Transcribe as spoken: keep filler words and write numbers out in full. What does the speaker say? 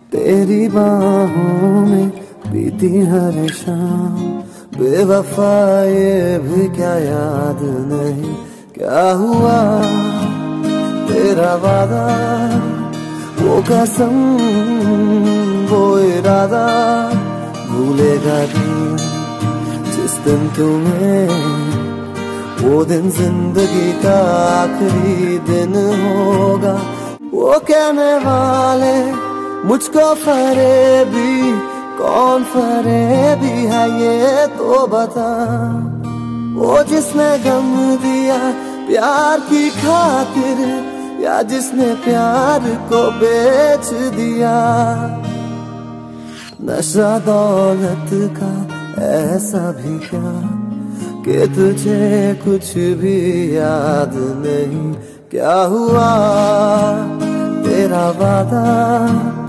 तेरी बाहों में बीती हर शाम, बेवफा ये भी क्या याद नहीं क्या हुआ तेरा वादा, वो कसम वो इरादा, भूलेगा दिल जिस दिन तुम्हें, वो दिन जिंदगी का आखिरी दिन होगा। वो कहने वाले मुझको फरेबी, कौन फरेबी है ये तो बता, वो जिसने गम दिया प्यार की खातिर, या जिसने प्यार को बेच दिया। नशा दौलत का ऐसा भी क्या कि तुझे कुछ भी याद नहीं क्या हुआ तेरा वादा।